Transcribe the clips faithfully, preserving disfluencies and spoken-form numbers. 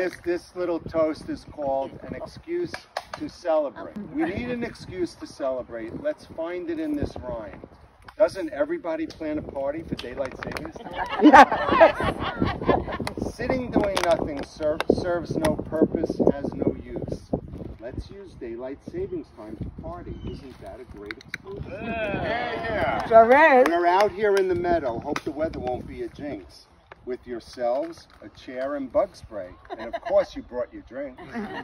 this, this little toast is called an excuse to celebrate. We need an excuse to celebrate. Let's find it in this rhyme. Doesn't everybody plan a party for daylight savings time? Sitting doing nothing ser serves no purpose, has no use. Let's use daylight savings time to party. Isn't that a great excuse? Yeah, yeah. Sure is. We're out here in the meadow. Hope the weather won't be a jinx. With yourselves, a chair and bug spray. And of course you brought your drink.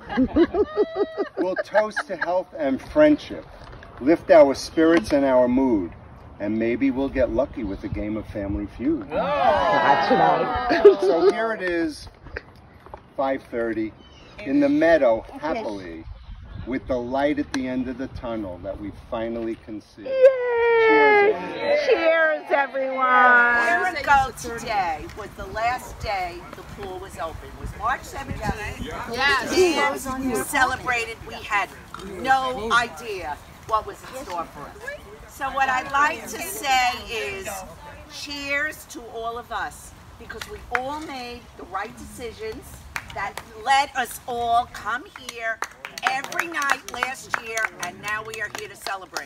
We'll toast to health and friendship. Lift our spirits and our mood. And maybe we'll get lucky with a game of Family Feud. Oh. That's right. So here it is, five thirty, in the meadow, happily, with the light at the end of the tunnel that we finally can see. Yay! Cheers, Cheers, everyone! A year ago today was the last day the pool was open. It was March seventeenth. Yes. And we celebrated. We had no idea what was in store for us. So what I'd like to say is cheers to all of us, because we all made the right decisions that let us all come here every night last year, and now we are here to celebrate.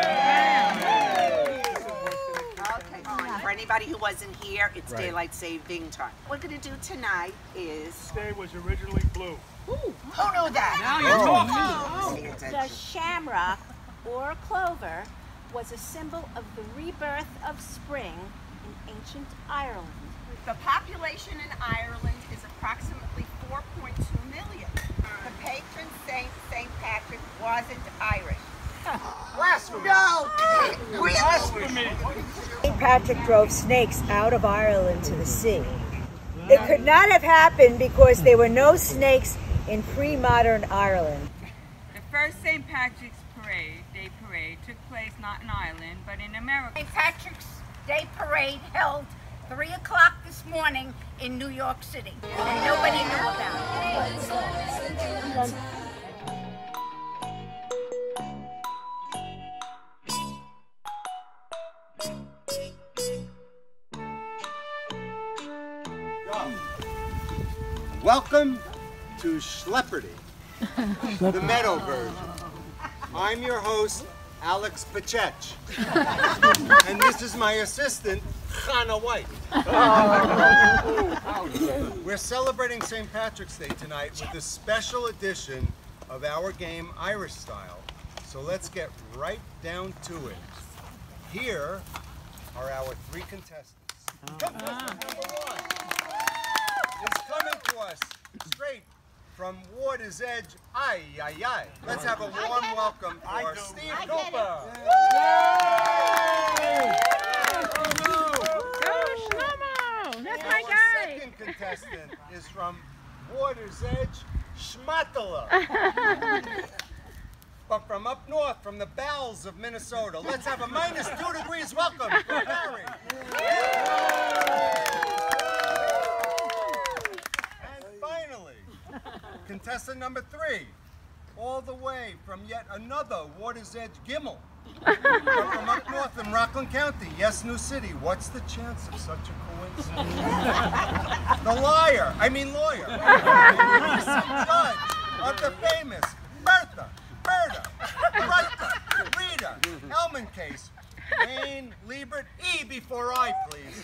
Yeah. Okay, fine. For anybody who wasn't here, it's right. Daylight saving time. What we're going to do tonight is... This day was originally blue. Ooh, who knew that? Now you're talking. Oh. The shamrock, or clover, was a symbol of the rebirth of spring in ancient Ireland. The population in Ireland is approximately four point two million. The patron saint, Saint Patrick, wasn't Irish. Blasphemy! No! Blasphemy! Saint Patrick drove snakes out of Ireland to the sea. It could not have happened because there were no snakes in pre-modern Ireland. The first Saint Patrick's Parade, Day Parade, took place not in Ireland, but in America. Saint Patrick's Day Parade held three o'clock this morning in New York City, and nobody knew about it. Welcome to Schlepperty, the meadow version. I'm your host, Alex Pachech, and this is my assistant, Hannah White. We're celebrating Saint Patrick's Day tonight with a special edition of our game, Irish Style. So let's get right down to it. Here are our three contestants. Contestant number one is coming to us straight from Water's Edge, aye, aye, aye. Let's have a warm welcome for Steve Cooper. That's my guy. Our second contestant is from Water's Edge, Schmatala. But from up north, from the bowels of Minnesota, let's have a minus two degrees welcome for Barry. Contestant number three, all the way from yet another Water's Edge Gimel. From up north in Rockland County, yes, New City. What's the chance of such a coincidence? The liar, I mean lawyer, judge of the famous Bertha, Berta, Bertha, Rita, Elman case. Wayne Liebert, E before I, please.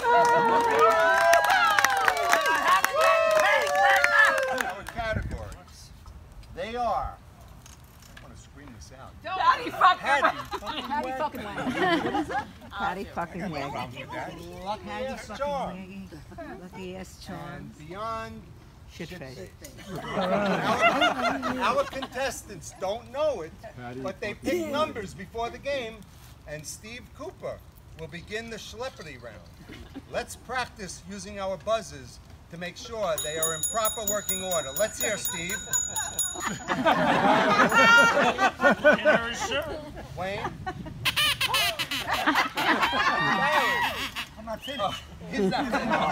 Our categories, they are, I want to scream this out. Patty fucking Patty Patty fucking Wag. Patty fucking Wag. Luckiest charm. Luckiest charm. And beyond Shit face. Our, our contestants don't know it, but they pick numbers before the game, and Steve Cooper will begin the Schlepperty round. Let's practice using our buzzers to make sure they are in proper working order. Let's hear Steve. Wayne. I'm not finished. Oh, he's not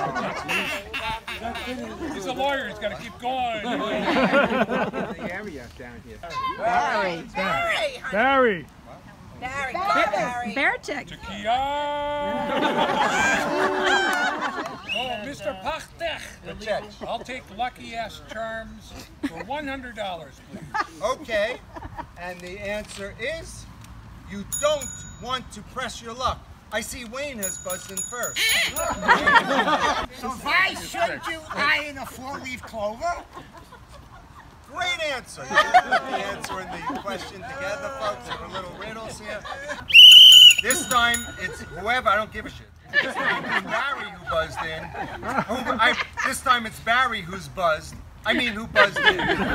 finished. He's a lawyer. He's got to keep going. The area down here. Barry. Barry. Barry. Barry. Barry. Bear check. Takia. Oh, Mister Pachtech. The check. I'll take Lucky Ass Charms for one hundred dollars, please. Okay, and the answer is you don't want to press your luck. I see Wayne has buzzed in first. So why shouldn't you iron a four-leaf clover? Great answer. You can put the answer and the question together, folks. There are little riddles here. This time, it's whoever, I don't give a shit. This time it's Barry who buzzed in. Who, I, this time it's Barry who's buzzed. I mean, who buzzed in.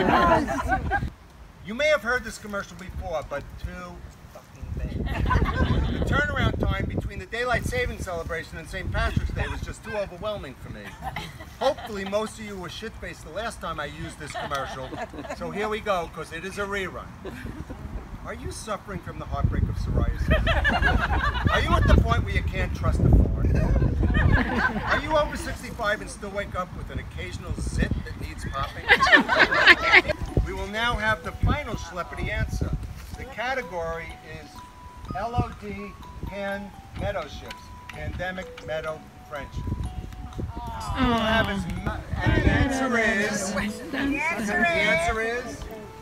You may have heard this commercial before, but too fucking big. The turnaround time between the Daylight Savings Celebration and Saint Patrick's Day was just too overwhelming for me. Hopefully most of you were shit-faced the last time I used this commercial, so here we go, because it is a rerun. Are you suffering from the heartbreak of psoriasis? Are you at the point where you can't trust a foreign? Are you over sixty-five and still wake up with an occasional zit that needs popping? We will now have the final celebrity answer. The category is L O D Pan Meadow Ships, Pandemic Meadow Friendship. We'll have his, and the answer is, the answer is,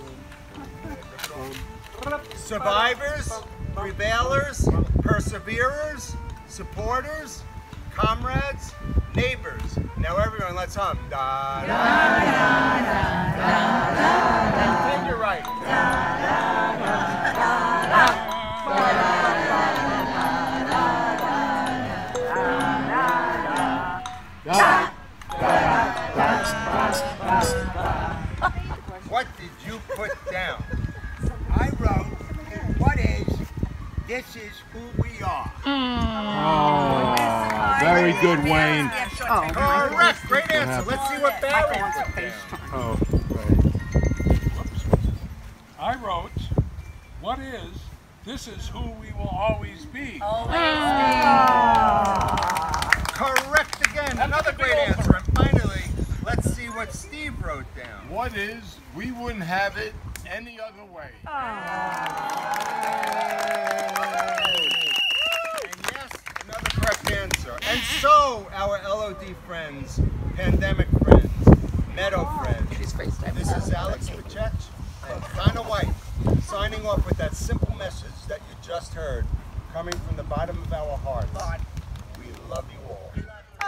survivors, prevailers, perseverers, supporters, comrades, neighbors. Now everyone, let's hum. Da da da da da da. Finger right. Da da da da da. What did you put down? I wrote, what is, this is who we are. Oh, very good, Wayne. Oh, correct. Great answer. Let's see what Barry put down. Oh, I wrote, what is, this is who we will always be. Correct again. Another great answer. And finally, let's see what Steve wrote down. what is, we wouldn't have it any other way. And yes, another correct answer. And so, our L O D friends, pandemic friends, meadow friends, this is Alex Pachech and Connor White signing off with that simple message that you just heard, coming from the bottom of our hearts. We love you all. I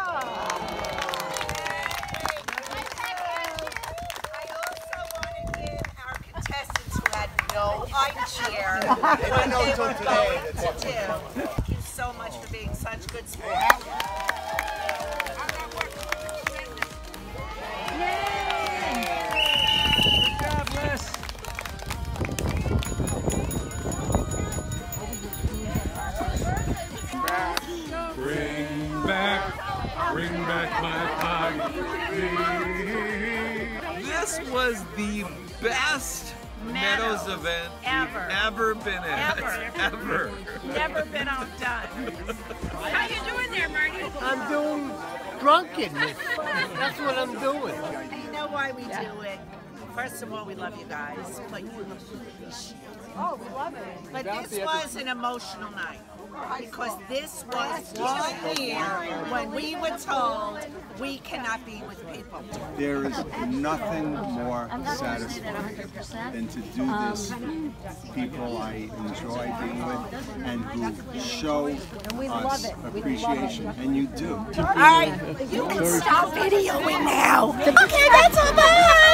also want to give our contestants who had no idea what they know were till today going that to do. Thank you so much for being such good sports. Bring back, bring back my pie. This was the best Meadows, Meadows event ever. we've ever been at. Ever. Ever. Never been outdone. How you doing there, Marty? I'm doing drunkenness. That's what I'm doing. You know why we do it? First of all, we love you guys, but you Oh, we love it. But this was an emotional night because this was one year when we were told we cannot be with people. There is nothing more satisfying than to do this. People I enjoy being with and who show us appreciation, and you do. All right, you can stop videoing now. Okay, that's all. Bye.